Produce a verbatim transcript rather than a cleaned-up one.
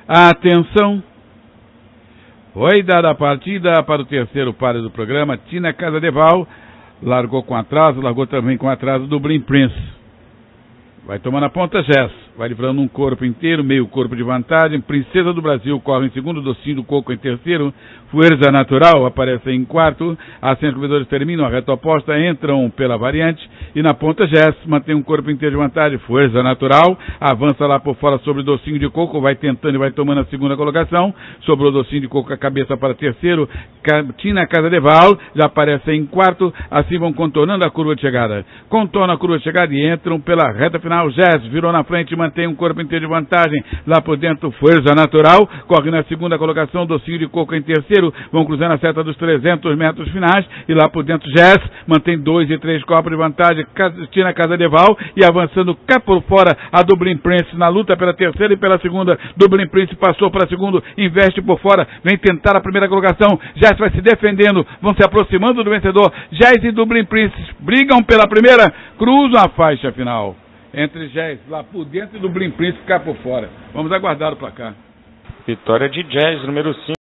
Atenção! Foi dada a partida para o terceiro páreo do programa. Tina Casadeval largou com atraso, largou também com atraso do Blim Prince. Vai tomando a ponta Jess, vai livrando um corpo inteiro, meio corpo de vantagem. Princesa do Brasil corre em segundo, Docinho do Coco em terceiro. Fuerza Natural aparece em quarto. As cem corredores terminam a reta oposta, entram pela variante. E na ponta Jess mantém um corpo inteiro de vantagem. Fuerza Natural avança lá por fora sobre Docinho de Coco, vai tentando e vai tomando a segunda colocação. Sobrou Docinho de Coco a cabeça para terceiro. Tina Casadeval já aparece em quarto. Assim vão contornando a curva de chegada. Contornam a curva de chegada e entram pela reta final. Jess virou na frente e mantém um corpo inteiro de vantagem. Lá por dentro, Fuerza Natural corre na segunda colocação, Docinho de Coco em terceiro. Vão cruzando a seta dos trezentos metros finais. E lá por dentro, Jess mantém dois e três corpos de vantagem. Tina Casadeval e avançando cá por fora a do Blim Prince na luta pela terceira e pela segunda. Do Blim Prince passou para segundo, investe por fora, vem tentar a primeira colocação. Jess vai se defendendo, vão se aproximando do vencedor. Jess e do Blim Prince brigam pela primeira, cruzam a faixa final. Entre Jess lá por dentro e do Blim Prince ficar por fora. Vamos aguardar o placar. Vitória de Jess, número cinco.